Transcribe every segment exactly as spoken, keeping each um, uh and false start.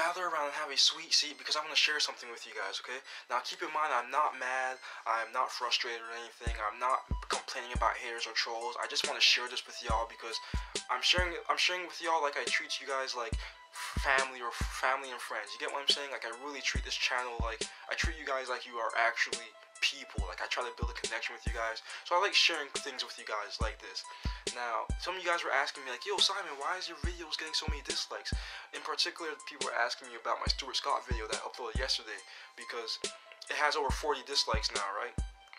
gather around and have a sweet seat because I want to share something with you guys, okay? Now, keep in mind, I'm not mad, I'm not frustrated or anything, I'm not complaining about haters or trolls. I just want to share this with y'all because I'm sharing it, I'm sharing with y'all like I treat you guys like family or family and friends. You get what I'm saying? Like, I really treat this channel like, I treat you guys like you are actually people. Like, I try to build a connection with you guys. So I like sharing things with you guys like this. Now, some of you guys were asking me like, yo, Simon, why is your videos getting so many dislikes? In particular, people were asking me about my Stuart Scott video that I uploaded yesterday because it has over forty dislikes now, right?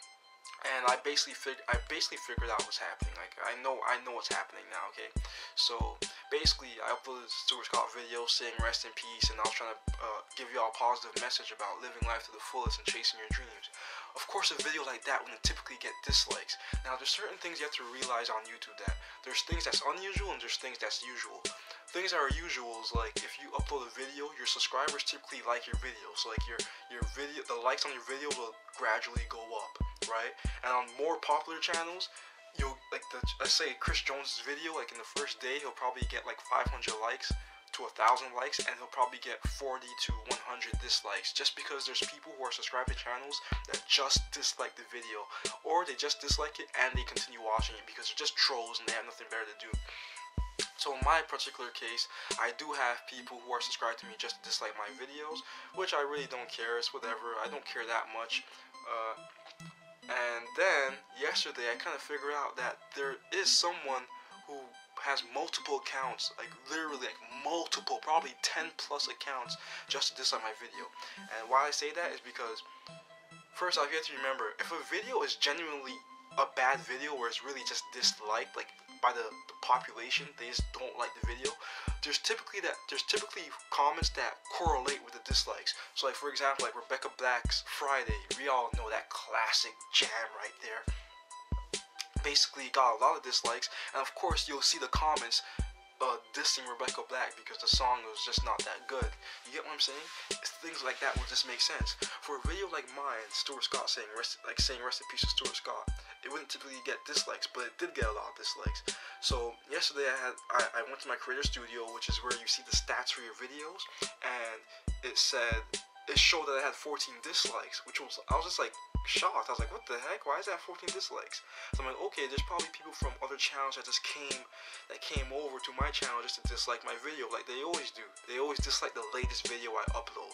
And I basically fig- I basically figured out what's happening. Like, I know I know what's happening now, okay? So basically, I uploaded the Stuart Scott video saying rest in peace, and I was trying to uh, give y'all a positive message about living life to the fullest and chasing your dreams. Of course, a video like that wouldn't typically get dislikes. Now, there's certain things you have to realize on YouTube that there's things that's unusual and there's things that's usual. Things that are usual is like if you upload a video, your subscribers typically like your video. So like your your video, the likes on your video will gradually go up, right? And on more popular channels, you'll like the let's say Chris Jones's video, like in the first day, he'll probably get like five hundred likes to a thousand likes, and he'll probably get forty to one hundred dislikes, just because there's people who are subscribed to channels that just dislike the video, or they just dislike it and they continue watching it because they're just trolls and they have nothing better to do. So in my particular case, I do have people who are subscribed to me just to dislike my videos, which I really don't care. It's whatever. I don't care that much. Uh, and then yesterday, I kind of figured out that there is someone who has multiple accounts, like literally like multiple, probably ten plus accounts just to dislike my video. And why I say that is because first off, you have to remember, if a video is genuinely a bad video where it's really just disliked, like by the, the population, they just don't like the video, there's typically that there's typically comments that correlate with the dislikes. So like for example, like Rebecca Black's Friday, we all know that classic jam right there, basically got a lot of dislikes, and of course you'll see the comments uh, dissing Rebecca Black because the song was just not that good. You get what I'm saying? Things like that will just make sense. For a video like mine, Stuart Scott saying rest, like saying rest in peace to Stuart Scott, it wouldn't typically get dislikes, but it did get a lot of dislikes. So yesterday I had I, I went to my creator studio, which is where you see the stats for your videos, and it said it showed that I had fourteen dislikes, which was I was just like shocked. I was like, what the heck? Why is that fourteen dislikes? So I'm like, okay, there's probably people from other channels that just came that came over to my channel just to dislike my video, like they always do. They always dislike the latest video I upload.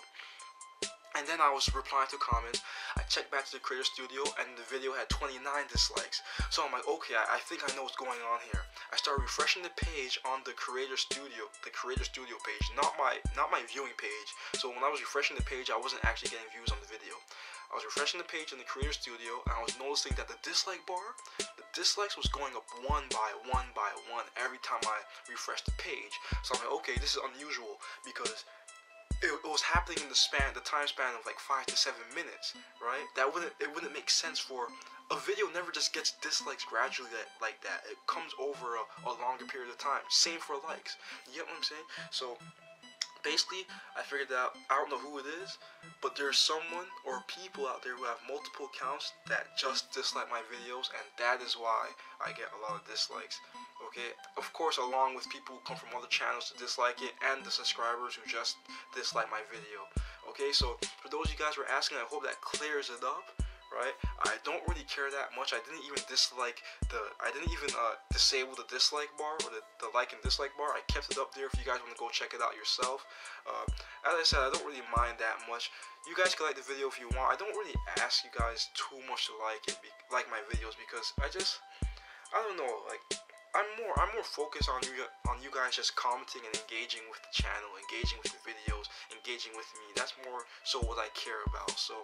And then I was replying to comments. I checked back to the creator studio, and the video had twenty-nine dislikes. So I'm like, okay, I, I think I know what's going on here. I started refreshing the page on the creator studio, the creator studio page, not my not my viewing page. So when I was refreshing the page, I wasn't actually getting views on the video. I was refreshing the page in the creator studio, and I was noticing that the dislike bar, the dislikes was going up one by one by one every time I refreshed the page. So I'm like, okay, this is unusual because It, it was happening in the span, the time span of like five to seven minutes, right? That wouldn't, it wouldn't make sense for a video. Never just gets dislikes gradually like, like that. It comes over a, a longer period of time. Same for likes. You get what I'm saying? So basically, I figured out, I don't know who it is, but there's someone or people out there who have multiple accounts that just dislike my videos, and that is why I get a lot of dislikes. Okay, of course, along with people who come from other channels to dislike it, and the subscribers who just dislike my video. Okay, so for those of you guys who are asking, I hope that clears it up, right? I don't really care that much. I didn't even dislike the, I didn't even uh, disable the dislike bar, or the, the like and dislike bar. I kept it up there if you guys want to go check it out yourself. Uh, as I said, I don't really mind that much. You guys can like the video if you want. I don't really ask you guys too much to like it, like my videos, because I just, I don't know, like, I'm more I'm more focused on you on you guys just commenting and engaging with the channel, engaging with the videos, engaging with me. That's more so what I care about. So,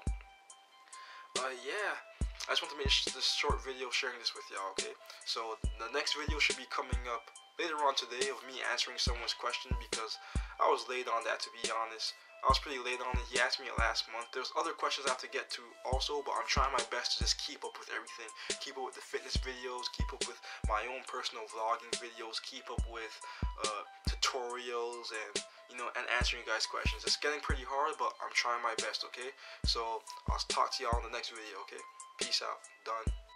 uh, yeah, I just want to make this short video sharing this with y'all. Okay, so the next video should be coming up later on today of me answering someone's question, because I was late on that, to be honest. I was pretty late on it. He asked me it last month. There's other questions I have to get to also, but I'm trying my best to just keep up with everything. Keep up with the fitness videos, keep up with my own personal vlogging videos, keep up with uh, tutorials, and, you know, and answering you guys' questions. It's getting pretty hard, but I'm trying my best, okay? So, I'll talk to y'all in the next video, okay? Peace out. Done.